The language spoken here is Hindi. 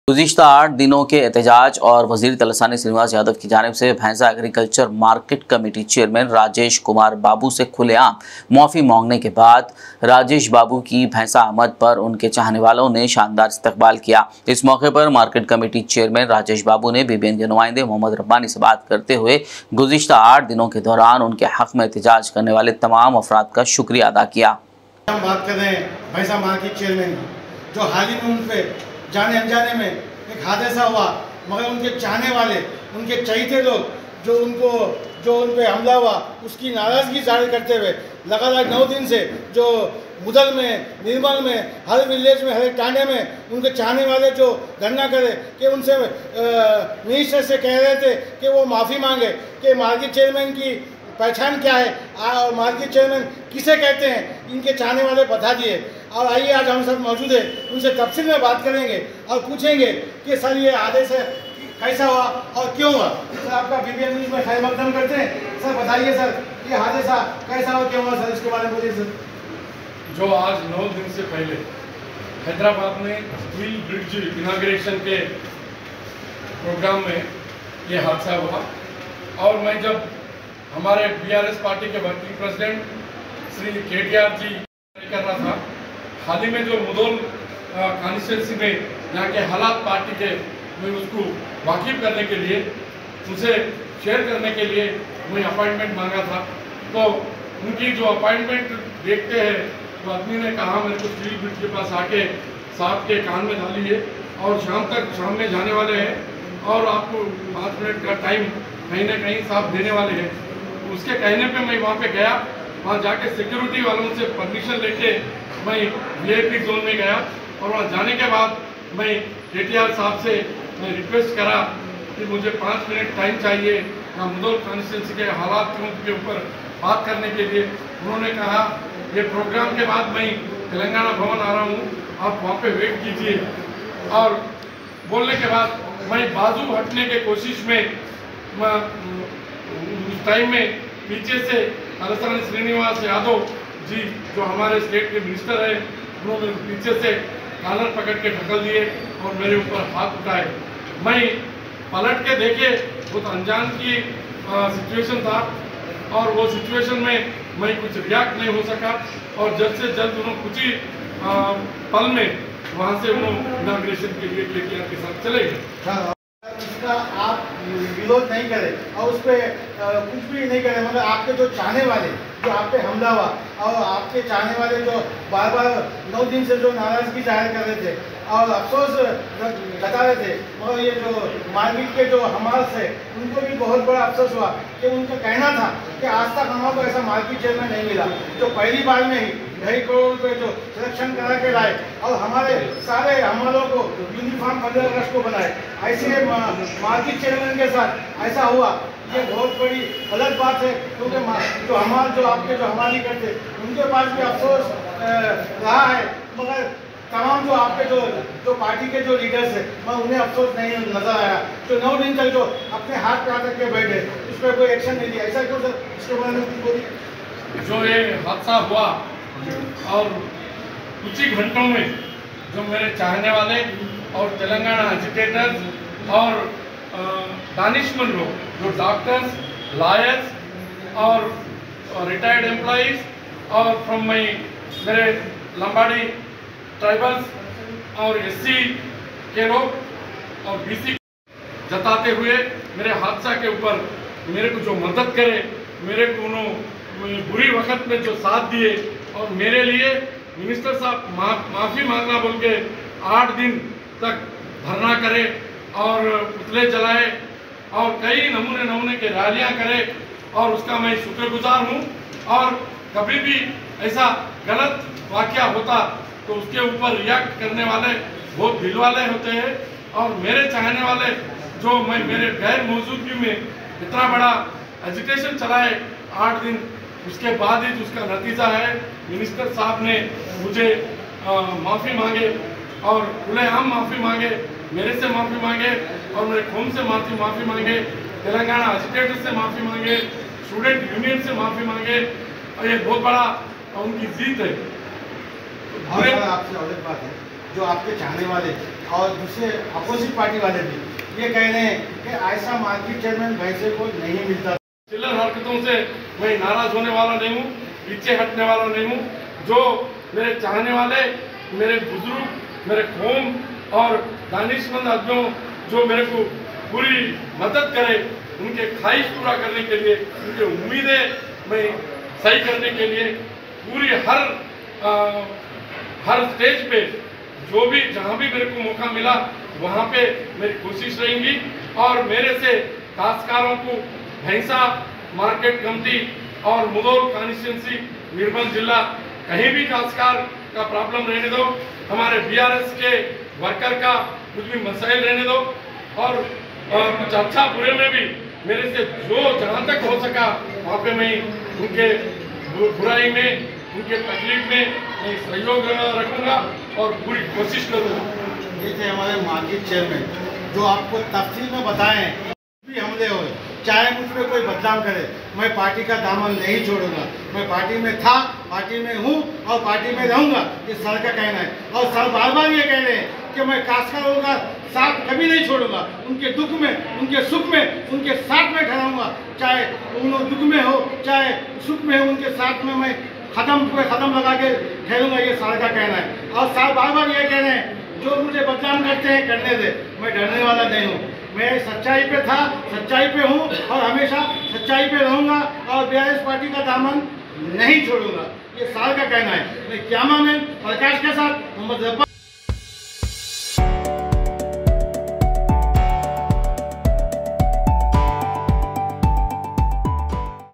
गुज़िश्ता 8 दिनों के एहतजाज और वज़ीर तलसानी श्रीनिवास यादव की जानिब से Bhainsa agriculture market committee chairman Rajesh Kumar Babu से खुलेआम माफ़ी मांगने के बाद राजेश बाबू की भैंसा आमद पर उनके चाहने वालों ने शानदार इस्तकबाल किया। इस मौके पर market committee chairman Rajesh Babu ने बीबीएन के नुमाइंदे मोहम्मद रब्बानी से बात करते हुए गुज़िश्ता 8 दिनों के दौरान उनके हक़ में एहतजाज करने वाले तमाम अफराद का शुक्रिया अदा किया। हम बात कर रहे हैं भैंसा मार्केट चेयरमैन की, जो हाल ही में उन पे जाने अनजाने में एक हादसा हुआ, मगर उनके चाहने वाले, उनके चहीते लोग जो उन पे हमला हुआ उसकी नाराज़गी जाहिर करते हुए लगातार 9 दिन से जो मुदल में, निर्मल में, हर विलेज में, हर टांडे में उनके चाहने वाले जो धरना करे कि उनसे मिनिस्टर से कह रहे थे कि वो माफ़ी मांगे कि मार्केट चेयरमैन की पहचान क्या है और मार्केट चेयरमैन किसे कहते हैं, इनके चाहने वाले बता दिए। और आइए आज हम सब मौजूद हैं, उनसे तफसील में बात करेंगे और पूछेंगे कि सर ये आदेश कैसा हुआ और क्यों हुआ। सर आपका बीबीएन न्यूज़ में खैर मकदम करते हैं। सर बताइए सर ये हादसा कैसा हुआ, क्यों हुआ, सर इसके बारे में बोलिए सर। जो आज 9 दिन से पहले हैदराबाद में स्टील ब्रिज इनाग्रेशन के प्रोग्राम में ये हादसा हुआ और मैं जब हमारे बीआरएस पार्टी के वर्किंग प्रेसिडेंट श्री केटीआर जी कर रहा था, हाल ही में जो मुदौल कॉन्स्टिट्यूंसी में यहाँ के हालात पार्टी के मैं उसको वाकिफ करने के लिए, उनसे शेयर करने के लिए मैं अपॉइंटमेंट मांगा था। तो उनकी जो अपॉइंटमेंट देखते हैं तो आदमी ने कहा मेरे को स्टील ब्रिज के पास आके साहब के कान में डालिए और शाम में जाने वाले हैं और आपको 5 मिनट का टाइम कहीं ना कहीं साहब देने वाले हैं। उसके कहने पे मैं वहाँ पे गया, वहाँ जाके सिक्योरिटी वालों से परमिशन लेके मैं वीआईपी जोन में गया और वहाँ जाने के बाद मैं केटीआर साहब से मैं रिक्वेस्ट करा कि मुझे 5 मिनट टाइम चाहिए यहाँ मुदौल कॉन्स्टिट्यूंसी के हालात के ऊपर बात करने के लिए। उन्होंने कहा ये प्रोग्राम के बाद मैं तेलंगाना भवन आ रहा हूँ, आप वहाँ पे वेट कीजिए। और बोलने के बाद मैं बाजू हटने की कोशिश में उस टाइम में पीछे से तलसानी श्रीनिवास यादव जी जो हमारे स्टेट के मिनिस्टर हैं, उन्होंने पीछे से कॉलर पकड़ के ढकल दिए और मेरे ऊपर हाथ उठाए। मैं पलट के देखे बहुत अनजान की सिचुएशन था और वो सिचुएशन में मैं कुछ रिएक्ट नहीं हो सका और जल्द से जल्द उन्होंने कुछ ही पल में वहाँ से उन्होंने इनाग्रेशन के लिए केटीआर के साथ चले गए। इसका आप विरोध नहीं करें और उस पर कुछ भी नहीं करें, मतलब आपके जो चाहने वाले, जो आप पे हमला हुआ और आपके चाहने वाले जो बार बार 9 दिन से जो नाराज़गी जाहिर कर रहे थे और अफसोस जता रहे थे, मगर ये जो मार्केट के जो हमाल से उनको भी बहुत बड़ा अफसोस हुआ कि उनका कहना था कि आज तक हमारे को ऐसा मार्केट चेयरमैन नहीं मिला जो पहली बार में ही 2.5 करोड़ रुपये जो सिलेक्शन करा के लाए और हमारे सारे हमालों को यूनिफॉर्म 15 अगस्त को बनाए। ऐसे मार्केट चेयरमैन के साथ ऐसा हुआ, ये बहुत बड़ी गलत बात है, क्योंकि जो आपके जो हमारी करते उनके पास भी अफसोस रहा है, मगर तमाम जो आपके जो पार्टी के जो लीडर्स हैं मैं उन्हें अफसोस नहीं नजर आया, जो 9 दिन तक जो अपने हाथ पे आकर के बैठे उस पर कोई एक्शन नहीं लिया। ऐसा क्यों सर, इसके बारे में बोलिए। जो ये हादसा हुआ और कुछ ही घंटों में जो मेरे चाहने वाले और तेलंगाना एजुकेटर्स और दानिशमंद लोग, जो डॉक्टर्स, लॉयर्स और रिटायर्ड एम्प्लॉइज और फ्रॉम मेरे लंबाड़ी ट्राइबल्स और एससी के लोग और बीसी जताते हुए मेरे हादसा के ऊपर मेरे को जो मदद करे, मेरे को उन्होंने बुरी वक्त में जो साथ दिए और मेरे लिए मिनिस्टर साहब माफ़ी मांगना बोल के 8 दिन तक धरना करे और पुतले जलाए और कई नमूने के रैलियाँ करे और उसका मैं शुक्रगुजार हूँ। और कभी भी ऐसा गलत वाक़या होता तो उसके ऊपर रिएक्ट करने वाले बहुत दिल वाले होते हैं और मेरे चाहने वाले जो मैं मेरे गैर मौजूदगी में इतना बड़ा एजुकेशन चलाए 8 दिन, उसके बाद ही उसका नतीजा है मिनिस्टर साहब ने मुझे माफ़ी मांगे और खुलेआम माफ़ी मांगे, मेरे से माफ़ी मांगे और मेरे कौम से माफ़ी मांगे, तेलंगाना एजुकेटर से माफ़ी मांगे, स्टूडेंट यूनियन से माफ़ी मांगे और ये बहुत बड़ा उनकी जीत है। आपसे और एक बात है, जो आपके चाहने वाले और दूसरे अपोजिट पार्टी वाले भी ये कह रहे हैं कि ऐसा मार्केट चेयरमैन भैंसे को नहीं मिलता। चिल्लर हरकतों से मैं नाराज होने वाला नहीं हूँ, पीछे हटने वाला नहीं हूँ। जो मेरे चाहने वाले, मेरे बुजुर्ग, मेरे कौम और दानिशमंद आदमियों जो मेरे को पूरी मदद करे, उनके ख्वाहिश पूरा करने के लिए, उनकी उम्मीदें मैं सही करने के लिए पूरी हर स्टेज पे जो भी जहाँ भी मेरे को मौका मिला वहाँ पे मेरी कोशिश रहेंगी। और मेरे से काश्तकारों को भैंसा मार्केट कमेटी और मुधोल कॉन्स्टिट्यूंसी निर्मल जिला कहीं भी काश्तकार का प्रॉब्लम रहने दो, हमारे बीआरएस के वर्कर का कुछ भी मसाइल रहने दो, और कुछ अच्छा बुरे में भी मेरे से जो जहाँ तक हो सका वहाँ पे मैं उनके बुराई में, उनके तकलीफ में मैं सहयोग रखूँगा और पूरी कोशिश करूँगा। ये थे हमारे मार्केट चेयरमैन जो आपको तफसील में बताएं भी हमले हो, चाहे मुझ पर कोई बदनाम करे, मैं पार्टी का दामन नहीं छोड़ूंगा। मैं पार्टी में था, पार्टी में हूँ और पार्टी में रहूँगा, ये सर का कहना है। और सर बार बार ये कह रहे हैं कि मैं काश्तकारों का साथ कभी नहीं छोड़ूंगा, उनके दुख में, उनके सुख में, उनके साथ में ठहराऊंगा। चाहे उन दुख में हो, चाहे सुख में हो, उनके साथ में मैं खत्म लगा के ठहरूंगा, ये सर का कहना है। और सर बार बार ये कह रहे हैं जो मुझे बदनाम करते हैं करने दे, मैं डरने वाला नहीं हूँ। मैं सच्चाई पे था, सच्चाई पे हूँ और हमेशा सच्चाई पे रहूँगा और बीआरएस पार्टी का दामन नहीं छोड़ूंगा, ये सर का कहना है। मैं क्यामा में प्रकाश के साथ मोहम्मद